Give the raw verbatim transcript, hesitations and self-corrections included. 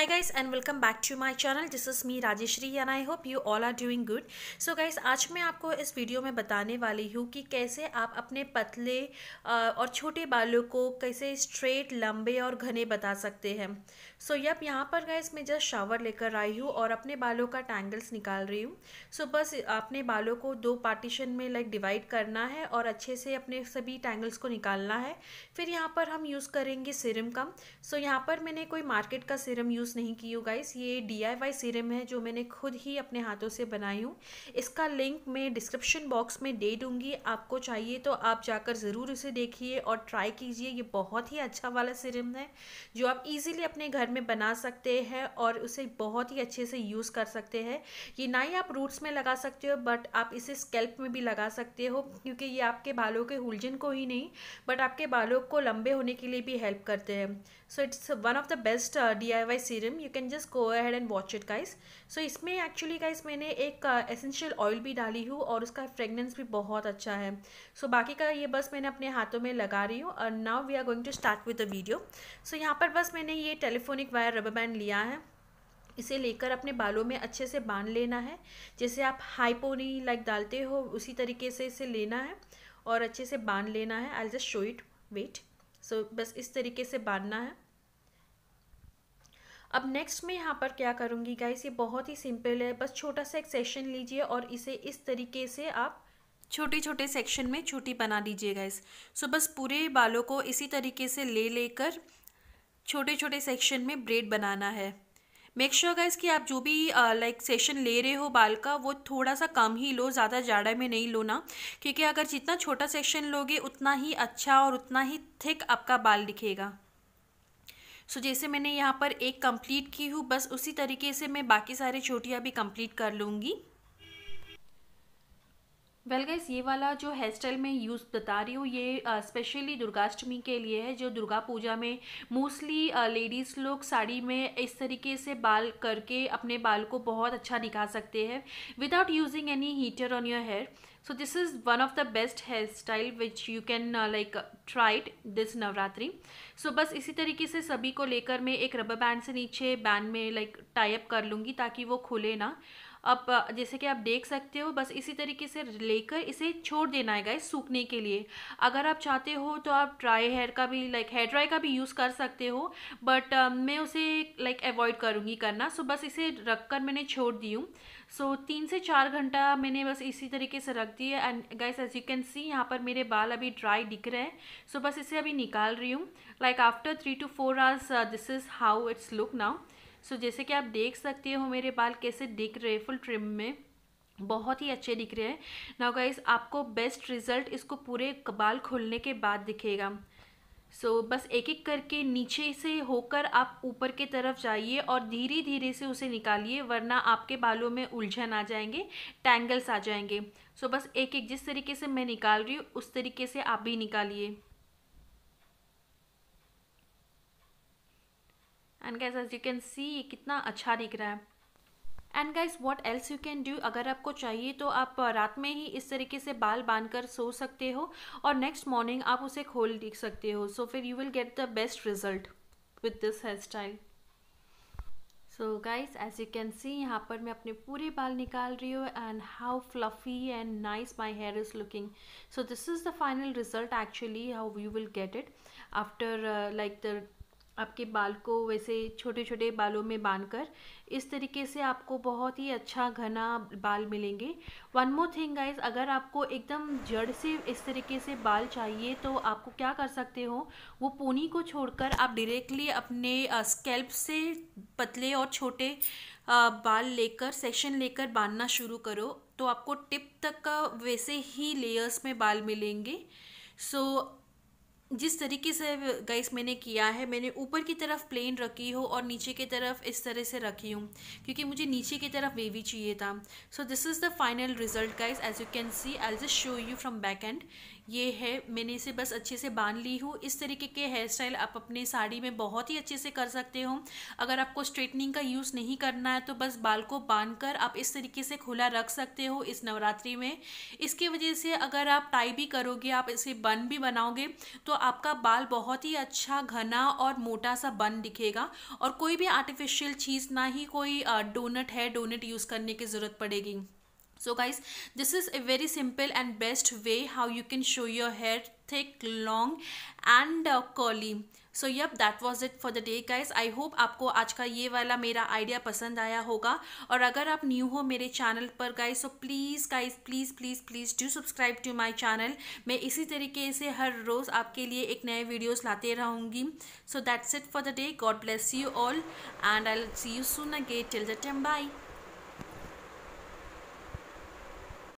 Hi guys and welcome back to my channel. This is me Rajeshri and I hope you all are doing good. So guys, आज मैं आपको इस video में बताने वाली हूँ कि कैसे आप अपने पतले और छोटे बालों को कैसे स्ट्रेट, लंबे और घने बता सकते हैं. सो so, यप यहाँ पर गाइस मैं जस्ट शावर लेकर आई हूँ और अपने बालों का टैंगल्स निकाल रही हूँ. सो so, बस अपने बालों को दो पार्टीशन में लाइक डिवाइड करना है और अच्छे से अपने सभी टैंगल्स को निकालना है. फिर यहाँ पर हम यूज़ करेंगे सीरम का. सो so, यहाँ पर मैंने कोई मार्केट का सीरम यूज़ नहीं की हूँ गाइस. ये डी आई वाई सीरम है जो मैंने खुद ही अपने हाथों से बनाई हूँ. इसका लिंक मैं डिस्क्रिप्शन बॉक्स में दे दूँगी. आपको चाहिए तो आप जाकर ज़रूर उसे देखिए और ट्राई कीजिए. ये बहुत ही अच्छा वाला सीरम है जो आप इजीली अपने घर में बना सकते हैं और उसे बहुत ही अच्छे से यूज़ कर सकते हैं. ये ना ही आप रूट्स में लगा सकते हो बट आप इसे स्कैल्प में भी लगा सकते हो क्योंकि ये आपके बालों के हुलझन को ही नहीं बट आपके बालों को लंबे होने के लिए भी हेल्प करते हैं. So it's one of the best D I Y serum. You can just go ahead and watch it guys. So इसमें एक्चुअली गाइस मैंने एक एसेंशियल uh, ऑयल भी डाली हूँ और उसका फ्रेगनेंस भी बहुत अच्छा है. सो so, बाकी का ये बस मैंने अपने हाथों में लगा रही हूँ. और now we are going to start with the video. So यहाँ पर बस मैंने ये टेलीफोनिक वायर रबर बैंड लिया है. इसे लेकर अपने बालों में अच्छे से बांध लेना है. जैसे आप हाई पोनी लाइक डालते हो उसी तरीके से इसे लेना है और अच्छे से बांध लेना है. I just show it. Wait. So बस इस तरीके से बांधना है. अब नेक्स्ट मैं यहाँ पर क्या करूँगी गाइस, ये बहुत ही सिंपल है. बस छोटा सा एक सेक्शन लीजिए और इसे इस तरीके से आप छोटे छोटे सेक्शन में छोटी बना दीजिए गाइस. सो बस पूरे बालों को इसी तरीके से ले लेकर छोटे छोटे सेक्शन में ब्रेड बनाना है. मेक श्योर गाइस कि आप जो भी लाइक uh, सेशन ले रहे हो बाल का वो थोड़ा सा कम ही लो, ज़्यादा जाड़ा में नहीं लो ना, क्योंकि अगर जितना छोटा सेक्शन लोगे उतना ही अच्छा और उतना ही थिक आपका बाल दिखेगा. सो so, जैसे मैंने यहाँ पर एक कंप्लीट की हूँ बस उसी तरीके से मैं बाकी सारी चोटियाँ भी कंप्लीट कर लूँगी. वेल well गाइस, ये वाला जो हेयर स्टाइल मैं यूज़ बता रही हूँ ये स्पेशली uh, दुर्गाष्टमी के लिए है. जो दुर्गा पूजा में मोस्टली लेडीज़ लोग साड़ी में इस तरीके से बाल करके अपने बाल को बहुत अच्छा दिखा सकते हैं without using any heater on your hair. So this is one of the best hair style which you can like try it this Navratri. So बस इसी तरीके से सभी को लेकर मैं एक रबर बैंड से नीचे बैंड में लाइक टाई अप कर लूँगी ताकि वो खुले ना. अब जैसे कि आप देख सकते हो बस इसी तरीके से लेकर इसे छोड़ देना है गाइस सूखने के लिए. अगर आप चाहते हो तो आप ड्राई हेयर का भी लाइक हेयर ड्राई का भी यूज़ कर सकते हो बट uh, मैं उसे लाइक अवॉइड करूँगी करना. सो so, बस इसे रख कर मैंने छोड़ दी हूँ. सो so, तीन से चार घंटा मैंने बस इसी तरीके से रख दी है. And guys as you can see यहाँ पर मेरे बाल अभी ड्राई दिख रहे हैं. सो so, बस इसे अभी निकाल रही हूँ. Like after three two four hours this is how it's look now. So so, जैसे कि आप देख सकते हो मेरे बाल कैसे दिख रहे हैं फुल ट्रिम में, बहुत ही अच्छे दिख रहे हैं. नाउ गाइस आपको बेस्ट रिजल्ट इसको पूरे बाल खुलने के बाद दिखेगा. सो so, बस एक एक करके नीचे से होकर आप ऊपर की तरफ जाइए और धीरे धीरे से उसे निकालिए वरना आपके बालों में उलझन आ जाएंगे, टैंगल्स आ जाएंगे. सो so, बस एक एक जिस तरीके से मैं निकाल रही हूँ उस तरीके से आप भी निकालिए. And guys as you can see ये कितना अच्छा दिख रहा है. And guys what else you can do, अगर आपको चाहिए तो आप रात में ही इस तरीके से बाल बांधकर सो सकते हो और नेक्स्ट मॉर्निंग आप उसे खोल देख सकते हो. सो फिर you will get the best result with this hair style. So guys as you can see यहाँ पर मैं अपने पूरे बाल निकाल रही हूँ and how fluffy and nice my hair is looking. So this is the final result actually how you will get it after like the आपके बाल को वैसे छोटे छोटे बालों में बांधकर इस तरीके से आपको बहुत ही अच्छा घना बाल मिलेंगे. वन मोर थिंग गाइस, अगर आपको एकदम जड़ से इस तरीके से बाल चाहिए तो आपको क्या कर सकते हो, वो पोनी को छोड़कर आप डायरेक्टली अपने स्कैल्प से पतले और छोटे बाल लेकर सेक्शन लेकर बांधना शुरू करो तो आपको टिप तक का वैसे ही लेयर्स में बाल मिलेंगे. सो so, जिस तरीके से गाइस मैंने किया है, मैंने ऊपर की तरफ प्लेन रखी हो और नीचे की तरफ इस तरह से रखी हूँ क्योंकि मुझे नीचे की तरफ वेवी चाहिए था. So this is the final result guys as you can see. I just show you from back end. ये है, मैंने इसे बस अच्छे से बांध ली हूँ। इस तरीके के हेयर स्टाइल आप अपने साड़ी में बहुत ही अच्छे से कर सकते हो। अगर आपको स्ट्रेटनिंग का यूज़ नहीं करना है तो बस बाल को बांध कर आप इस तरीके से खुला रख सकते हो इस नवरात्रि में। इसकी वजह से अगर आप टाई भी करोगे, आप इसे बन भी बनाओगे तो आपका बाल बहुत ही अच्छा घना और मोटा सा बन दिखेगा, और कोई भी आर्टिफिशियल चीज़, ना ही कोई डोनट है डोनट यूज़ करने की ज़रूरत पड़ेगी। So guys, this is a very simple and best way how you can show your hair thick, long and uh, curly. So yep, that was it for the day guys. I hope आपको आज का ये वाला मेरा idea पसंद आया होगा। और अगर आप न्यू हो मेरे चैनल पर guys, so please guys please please please do subscribe to my channel. मैं इसी तरीके से हर रोज़ आपके लिए एक नए वीडियोस लाते रहूँगी। So that's it for the day. God bless you all and I'll see you soon again. Till the time, bye.